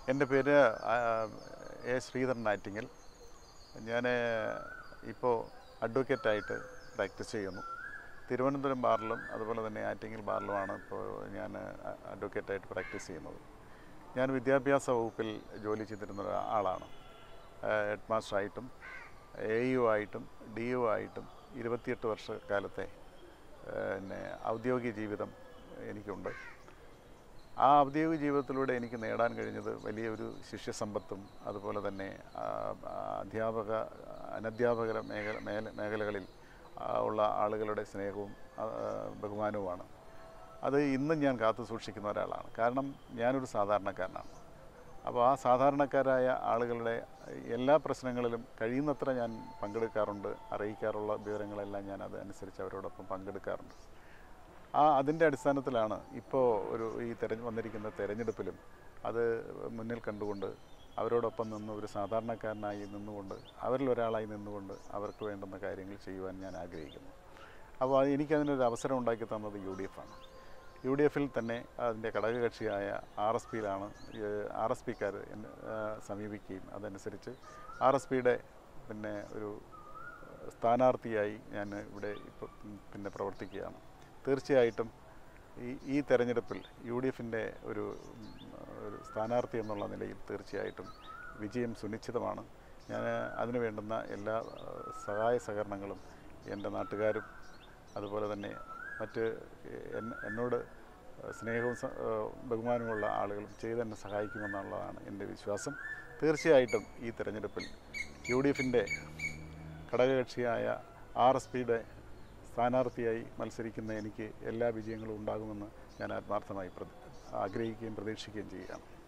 എൻ്റെ പേര് എ ശ്രീധരൻ ആറ്റിങ്ങൽ. ഞാൻ ഇപ്പോൾ അഡ്വക്കേറ്റായിട്ട് പ്രാക്ടീസ് ചെയ്യുന്നു. തിരുവനന്തപുരം ബാറിലും അതുപോലെ തന്നെ ആറ്റിങ്ങൽ ബാറിലുമാണ് ഇപ്പോൾ ഞാൻ അഡ്വക്കേറ്റായിട്ട് പ്രാക്ടീസ് ചെയ്യുന്നത്. ഞാൻ വിദ്യാഭ്യാസ വകുപ്പിൽ ജോലി ചെയ്തിരുന്ന ആളാണ്. ഹെഡ് മാസ്റ്ററായിട്ടും AU ആയിട്ടും DO ആയിട്ടും 28 വർഷക്കാലത്തെ ഔദ്യോഗിക ജീവിതം എനിക്കുണ്ട്. ആ ഔദ്യോഗിക ജീവിതത്തിലൂടെ എനിക്ക് നേടാൻ കഴിഞ്ഞത് വലിയൊരു ശിഷ്യസമ്പത്തും അതുപോലെ തന്നെ അനധ്യാപക മേഖലകളിൽ ഉള്ള ആളുകളുടെ സ്നേഹവും ബഹുമാനവുമാണ്. അത് ഇന്നും ഞാൻ കാത്തു സൂക്ഷിക്കുന്ന ഒരാളാണ്. കാരണം ഞാനൊരു സാധാരണക്കാരനാണ്. അപ്പോൾ ആ സാധാരണക്കാരായ ആളുകളുടെ എല്ലാ പ്രശ്നങ്ങളിലും കഴിയുന്നത്ര ഞാൻ പങ്കെടുക്കാറുണ്ട്. അറിയിക്കാറുള്ള വിവരങ്ങളെല്ലാം ഞാൻ അതനുസരിച്ച് അവരോടൊപ്പം പങ്കെടുക്കാറുണ്ട്. അതിൻ്റെ അടിസ്ഥാനത്തിലാണ് ഇപ്പോൾ വന്നിരിക്കുന്ന തെരഞ്ഞെടുപ്പിലും അത് മുന്നിൽ കണ്ടുകൊണ്ട് അവരോടൊപ്പം നിന്ന് ഒരു സാധാരണക്കാരനായി നിന്നുകൊണ്ട് അവരിൽ ഒരാളായി നിന്നുകൊണ്ട് അവർക്ക് വേണ്ടുന്ന കാര്യങ്ങൾ ചെയ്യുവാൻ ഞാൻ ആഗ്രഹിക്കുന്നു. അപ്പോൾ എനിക്കതിനൊരു അവസരം ഉണ്ടാക്കി തന്നത് UDF ആണ്. UDFിൽ തന്നെ അതിൻ്റെ ഘടകകക്ഷിയായ RSPയിലാണ് RSPക്കാർ സമീപിക്കുകയും അതനുസരിച്ച് RSPയുടെ ഒരു സ്ഥാനാർത്ഥിയായി ഞാൻ ഇവിടെ ഇപ്പോൾ പ്രവർത്തിക്കുകയാണ്. തീർച്ചയായിട്ടും ഈ തെരഞ്ഞെടുപ്പിൽ UDFിൻ്റെ ഒരു സ്ഥാനാർത്ഥി എന്നുള്ള നിലയിൽ തീർച്ചയായിട്ടും വിജയം സുനിശ്ചിതമാണ്. ഞാൻ അതിനു വേണ്ടുന്ന എല്ലാ സഹായ സഹകരണങ്ങളും എൻ്റെ നാട്ടുകാരും അതുപോലെ തന്നെ മറ്റ് എന്നോട് സ്നേഹവും ബഹുമാനവുമുള്ള ആളുകളും ചെയ്തെന്നെ സഹായിക്കുമെന്നുള്ളതാണ് എൻ്റെ വിശ്വാസം. തീർച്ചയായിട്ടും ഈ തെരഞ്ഞെടുപ്പിൽ UDFിൻ്റെ ഘടകകക്ഷിയായ RSPയുടെ സ്ഥാനാർത്ഥിയായി മത്സരിക്കുന്ന എനിക്ക് എല്ലാ വിജയങ്ങളും ഉണ്ടാകുമെന്ന് ഞാൻ ആത്മാർത്ഥമായി ആഗ്രഹിക്കുകയും പ്രതീക്ഷിക്കുകയും ചെയ്യുകയാണ്.